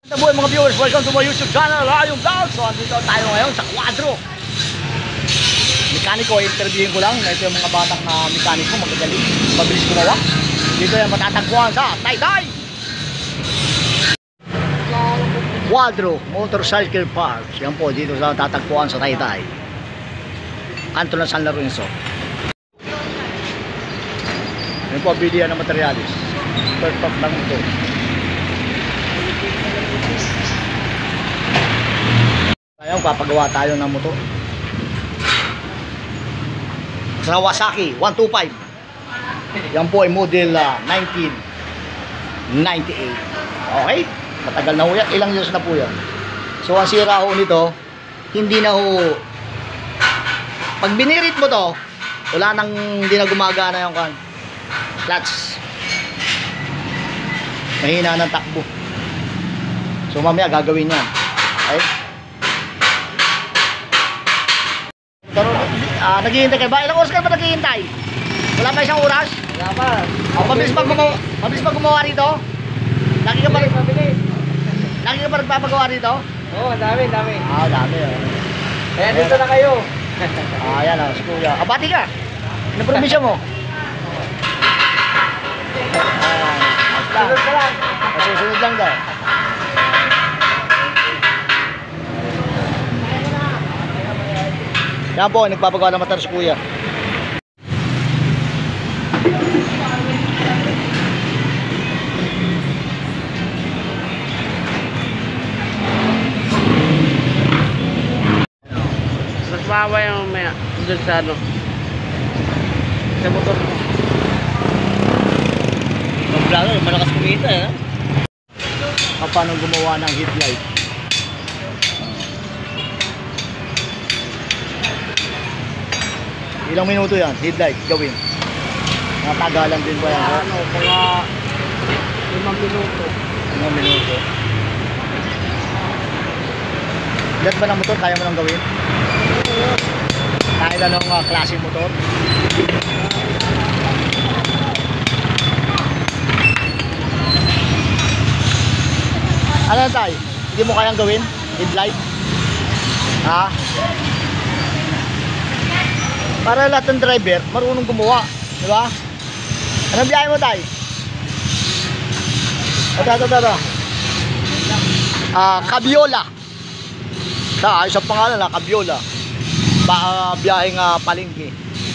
Buhay mga viewers, welcome to my YouTube channel, Rayong Vlog. So andito tayo ngayon sa Quadro. Mekaniko, interviewin ko lang. Ito yung mga batang mekaniko, magagaling, mabilis gumawa. Dito yan matatagpuan sa Taytay Quadro Motorcycle Park. Yan po, dito sa tatagpuan sa Taytay Kanto ng San Lorenzo. Yan po, bilihan ng materialis. Perfect lang ito. Ngayon, papagawa tayo ng motor sa Kawasaki 125. Yan po ay model 1998. Okay? Matagal na ho yan. Ilang years na po yan. So, ang sira ho nito, hindi na ho, pag binirit mo to, wala nang, hindi na gumagana yung clutch. Mahina ng takbo. So, mamaya gagawin yan. Okay? Naghihintay kayo ba? Ilang oras ka ba naghihintay? Wala pa isang oras? Wala pa. Mabilis pa gumawa rito? Lagi ka pa nagpapagawa rito? Oo, dami. Dami. Kaya dito na kayo. Ayan si Kuya. Bati ka. Ano probinsya mo? Sunod ka lang. Susunod lang daw. Yan po, nagpapagawa ng motor si Kuya. Mas mawa yung may doon sa ano. Sa motor mo. Ang vlogger, malakas kumita eh. Paano gumawa ng headlight? Ilang minuto yan? Headlight gawin. Natagalan din ba yan? Ano, mga 5 minuto. 5 minuto. Lahat ba ng motor kaya mo nang gawin? Kahit anong klaseng motor? Ano yan tayo? Hindi mo kayang gawin? Headlight? Ha? Para lahat ng driver marunong gumawa, di ba? Anong biyahe mo tayo? Ito. Cabiola. Ayos ang pangalan na Cabiola. Biyaheng palengke.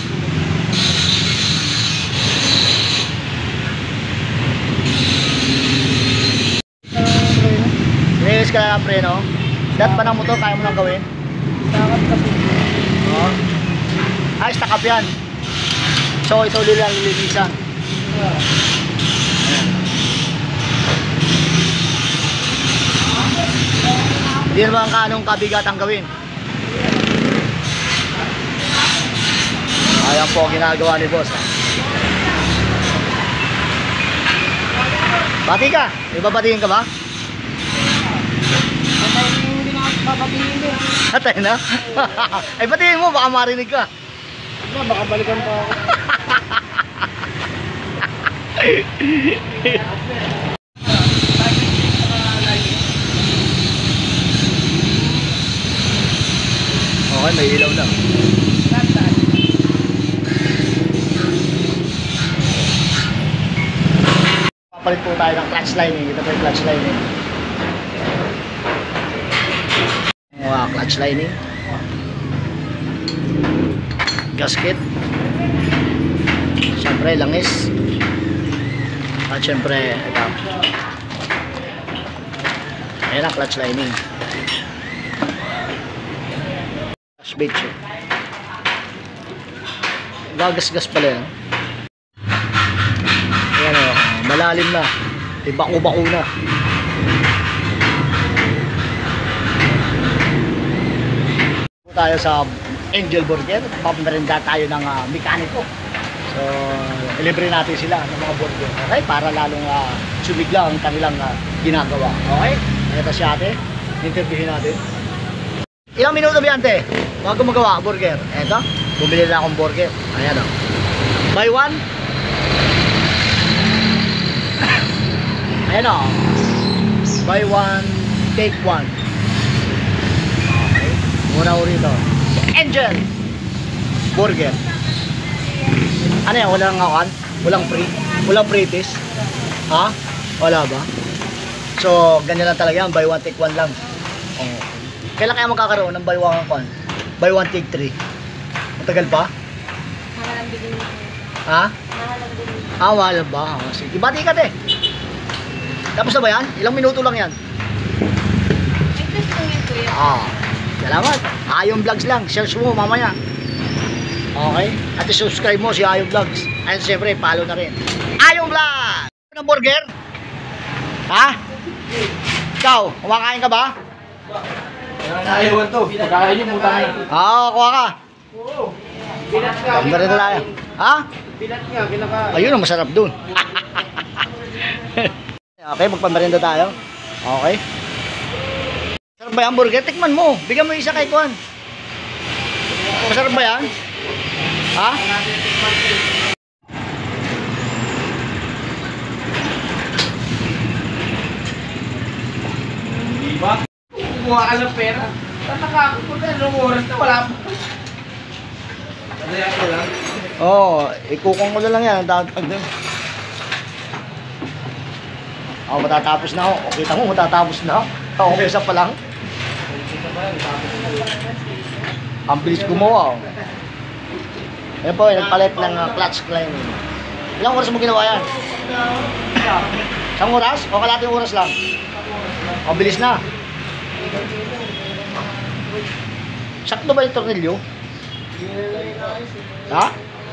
Release ka na ng preno. Lahat pa ng motor kaya mo nang gawin? Oo. Ayos, takap yan. So, ito ulit lang lilinisan. Hindi naman kanong kabigat ang gawin. Ayan po ginagawa ni boss. Bati ka? Ibabatiin ka ba? Hindi na babatiin din. Atay na? Ay batiin mo, baka marinig ka. Baka balikan pa ako. Okay, may ilaw na. Papalit po tayo ng clutch lining. Ito po yung clutch lining. Clutch lining. Gasket. Siyempre langis. At siyempre ito. Ayan ang clutch lining. Clutch bitch. Gagas-gas pala yan. Ayan o, malalim na. Bako-bako na. Tayo sa Angel Burger, papamerenda tayo ng mekaniko. So, ilibre natin sila ng mga burger. Okay? Para lalong sumigla ang kanilang ginagawa. Okay? Ito si ate. Interviewin natin. Ilang minuto ba yan, te? Mga gumagawa burger. Ito. Bumili na akong burger. Ayan o. Buy one. Ayan o. Buy one. take one. Okay. Muna ko rito. Angel Burger. Ano yan? Walang awan? Walang free? Walang free taste? Ha? Wala ba? So, ganyan lang talaga yan. Buy one, take one lang. Oh. Kailan kaya magkakaroon ng buy one, buy one, take three? Matagal pa? Mahalang bilhin mo. Ha? Mahalang bilhin mo. Ah, wala ba? Ah, sige. Bati ka, te. Tapos na ba yan? Ilang minuto lang yan? Interest lang yan, kuya. Ah, salamat. Ayong Vlogs lang. Search mo mamaya. Okay? At subscribe mo si Ayong Vlogs. At siyempre, follow na rin. Ayong Vlogs! Ng burger? Ha? Ikaw, kumakain ka ba? Ayawan to. Pagkain niyo, puta na. Ah, kuha ka. Oo. Bilat nga. Pambara na tayo. Ha? Bilat nga, kinaka... Ayun, ang masarap dun. Okay, magpamerienda tayo. Okay. Masarap ba yan, burger? Tikman mo. Bigyan mo isa kay Kwan. Masarap ba yan? Ha? Di ba? Kumuha ka ng pera. Tataka ako kung anong oras na wala pa. Kaya ko lang. Oo, ikukong ko na lang yan. Tatag din. Ako, matatapos na ako. O, kita mo, matatapos na ako. Ako, isa pa lang. Ang bilis gumawa. Oh. Ayan po, nagpalit ng clutch cleaning. Ilang oras mo ginawa yan? Isang oras? O kalating oras lang? O, bilis na. Sakto ba yung tornilyo? Ha?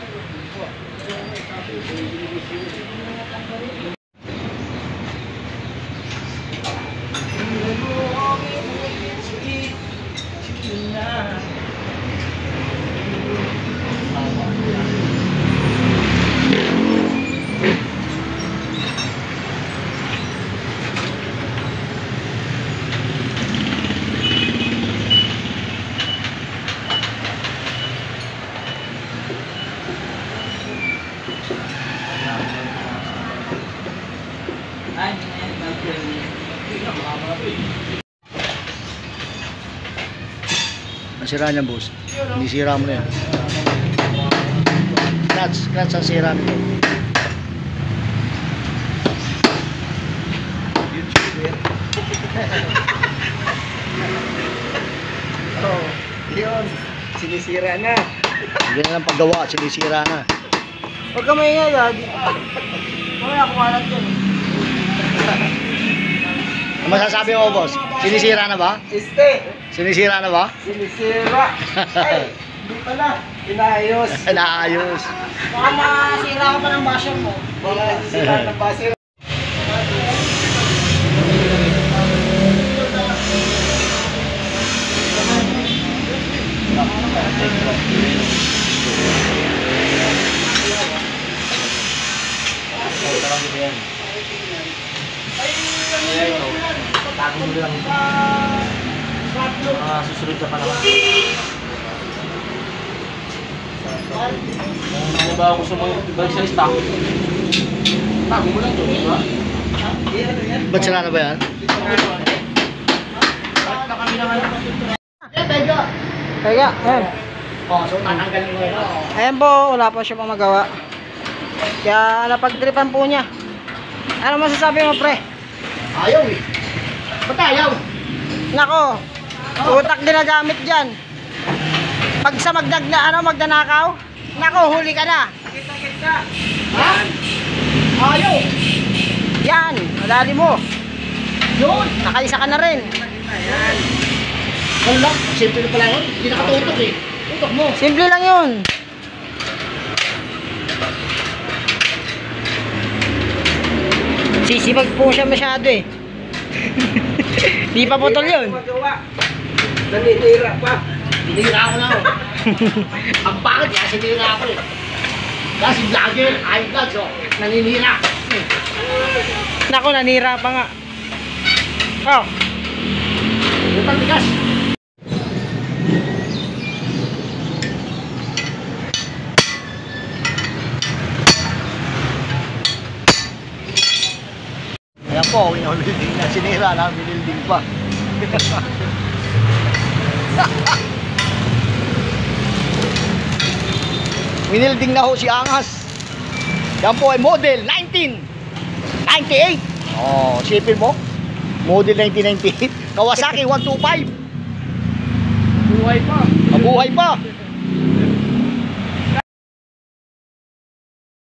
Nasira niya, boss. Hindi sira mo na yan. Clutch ang sira nito. Oh, yun. Sinisira na. Hindi na lang paggawa, sinisira na. Huwag ka maingay, Dad. Wala akong alat yun. Ano masasabi mo, boss? Sinisira na ba? Sinisira na ba? Sinisira. Ay, hindi pala. Inayos. Naayos. Baka masira ka pa ng basher mo. Baka sira ng basher. Tago mo lang ito. Susunod ka pa naman. Ano ba gusto mo ibalik sa stock? Tago mo lang ito, di ba? Ba't sira na ba yan? Kaya, ayan. Oh, so tatanggalin mo yun. Ayan po, wala pa siya pang magawa. Kaya napagtripan po niya. Ano masasabi mo, pre? Ayaw eh. Ba't ayaw? Nako, utak ginagamit dyan. Pag sa magdanakaw, nako, huli ka na. Ha? Ayaw. Yan, madali mo. Yun. Nakaisa ka na rin. Wala. Simple na pala yun. Hindi nakatutok eh. Tutok mo. Simple lang yun. Sisipag po siya masyado eh. Di pa putol yun. Nanitira pa. Sinira ako na ako. Ang bakit kaya sinira ako eh. Kasi vlogger, vlogs oh. Naninira. Nako, nanira pa nga. Oh, Utang tigas. Ayan po, yung building na sinira na, binilding pa. Winilding na ho si Angas. Yan po ay model 1998. Oh, sipin mo. Model 1998. Kawasaki 125. Buhay pa. Mabuhay pa.